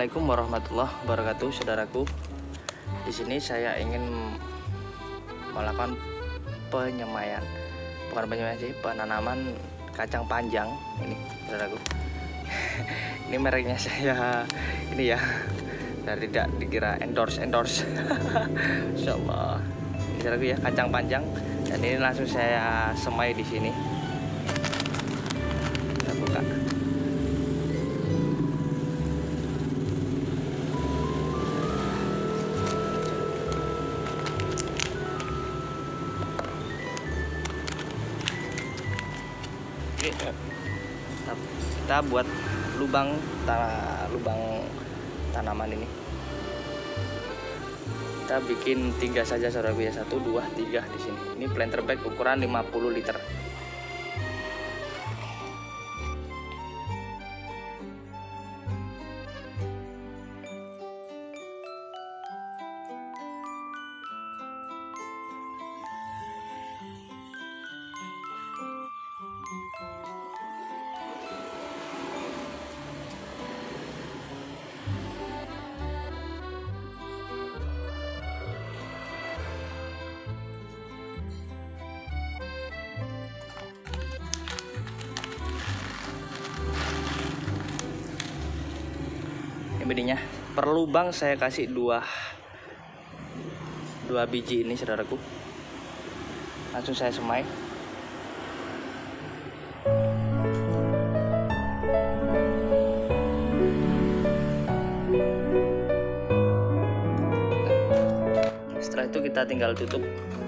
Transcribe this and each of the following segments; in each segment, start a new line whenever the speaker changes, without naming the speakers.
Assalamualaikum warahmatullahi wabarakatuh, saudaraku. Di sini saya ingin melakukan penyemaian, bukan penyemaian sih, penanaman kacang panjang ini, saudaraku. Ini mereknya saya ini ya, dari tidak dikira endorse. Insyaallah. Ini saudaraku ya, kacang panjang, dan ini langsung saya semai di sini. Kita buka. Kita buat lubang tanaman ini. Kita bikin 3 saja, saudaraku ya, 1, 2, 3 di sini. Ini planter bag ukuran 50 liter. Bedinya per lubang saya kasih 2 biji ini, saudaraku. Langsung saya semai. Setelah itu kita tinggal tutup.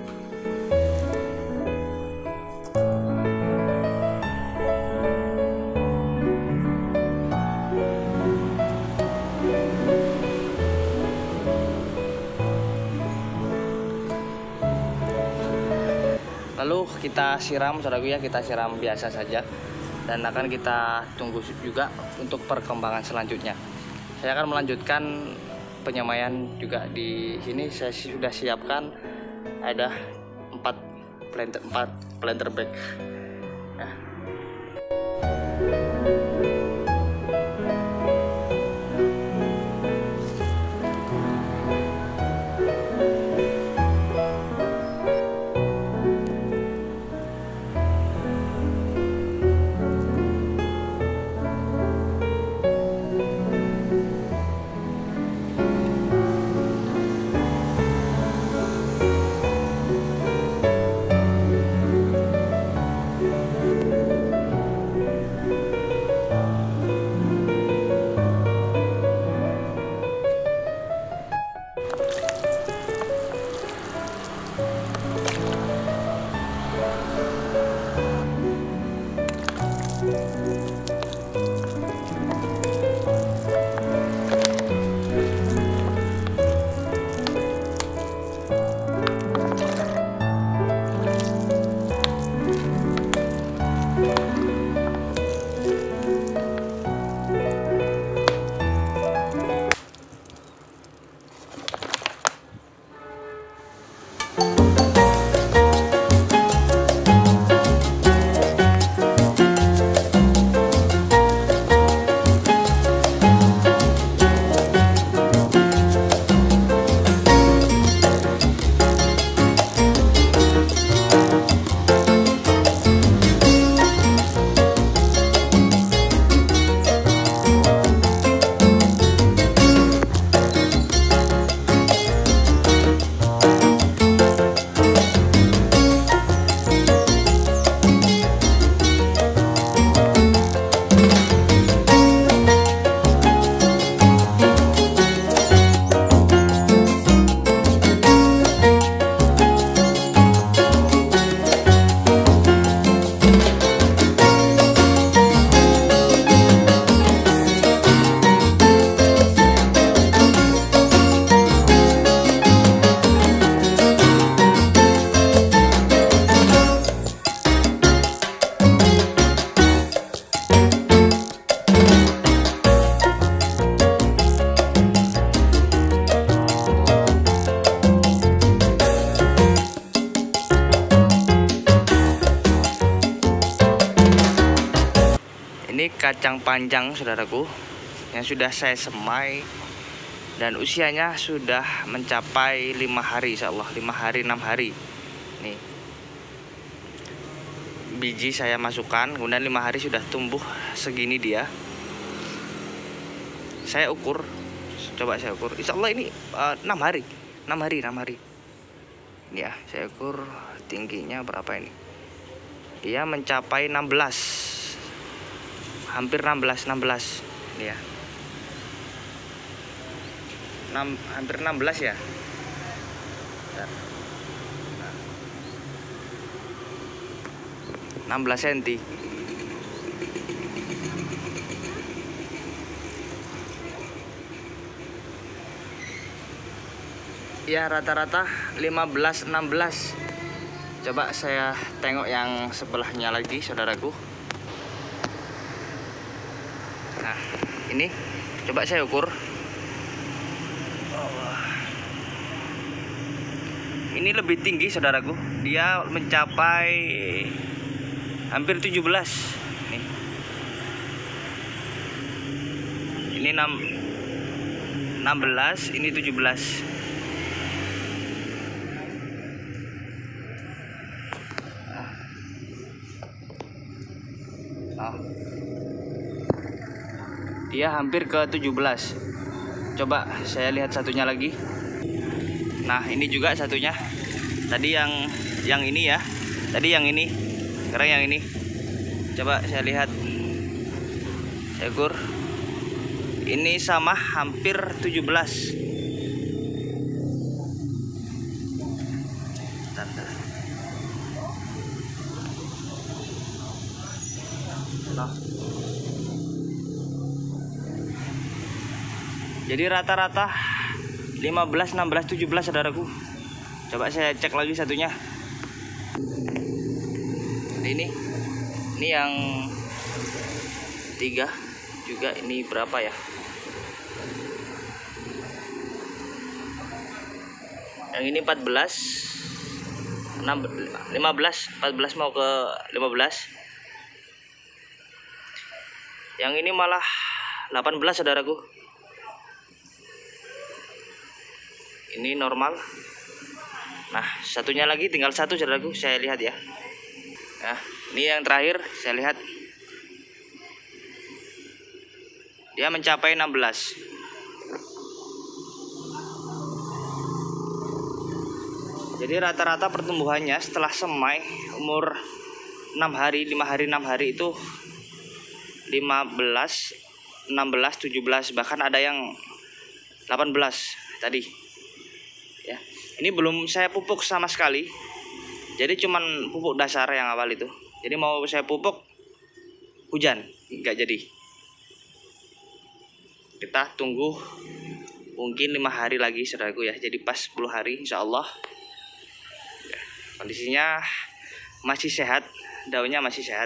Lalu kita siram, saudaraku ya, kita siram biasa saja, dan akan kita tunggu juga untuk perkembangan selanjutnya. Saya akan melanjutkan penyemaian juga di sini. Saya sudah siapkan ada 4 planter bag. Ya. Ini kacang panjang, saudaraku. yang sudah saya semai dan usianya sudah mencapai 5 hari insya Allah, 5 hari 6 hari. Nih biji saya masukkan, kemudian 5 hari sudah tumbuh segini dia. Saya ukur, coba saya ukur, insya Allah ini 6 hari. Ini ya, saya ukur tingginya berapa ini. Dia mencapai 16, hampir 16 ini ya. Hampir 16 ya. Nah, 16 cm. Ya rata-rata 15-16. Coba saya tengok yang sebelahnya lagi saudaraku. Nah ini coba saya ukur. Ini lebih tinggi saudaraku. Dia mencapai hampir 17. Nih. Ini 16, ini 17. Nah. Dia hampir ke 17. Coba saya lihat satunya lagi. Nah, ini juga satunya. Tadi yang ini ya. Tadi yang ini. Sekarang yang ini. Coba saya lihat. Saya ukur. Ini sama hampir 17. Tanda. Nah. Jadi rata-rata 15, 16, 17 saudaraku. Coba saya cek lagi satunya. Ini yang 3 juga, ini berapa ya? Yang ini 14, 14 mau ke 15. Yang ini malah 18 saudaraku. Ini normal. Nah satunya lagi tinggal satu saudaraku, saya lihat ya. Nah ini yang terakhir saya lihat. Dia mencapai 16. Jadi rata-rata pertumbuhannya setelah semai umur 6 hari, 5 hari, 6 hari itu 15, 16, 17, bahkan ada yang 18 tadi. Ya, ini belum saya pupuk sama sekali. Jadi cuman pupuk dasar yang awal itu. Jadi mau saya pupuk hujan, nggak jadi. Kita tunggu mungkin 5 hari lagi saudaraku ya. Jadi pas 10 hari insya Allah. Kondisinya masih sehat, daunnya masih sehat.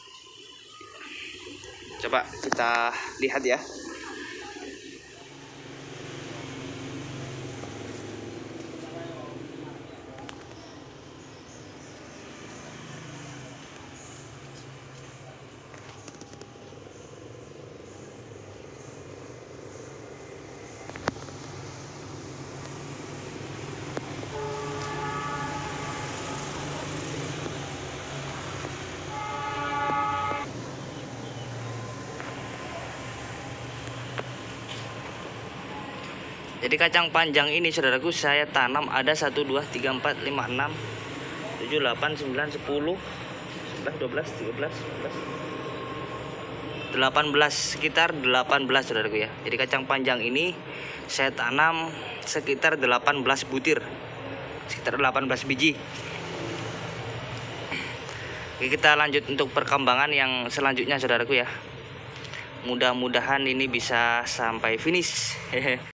Coba kita lihat ya. Jadi kacang panjang ini saudaraku saya tanam ada 1, 2, 3, 4, 5, 6, 7, 8, 9, 10, 11, 12, 13, 14, 18, sekitar 18 saudaraku ya. Jadi kacang panjang ini saya tanam sekitar 18 butir, sekitar 18 biji. Oke, kita lanjut untuk perkembangan yang selanjutnya saudaraku ya. Mudah-mudahan ini bisa sampai finish.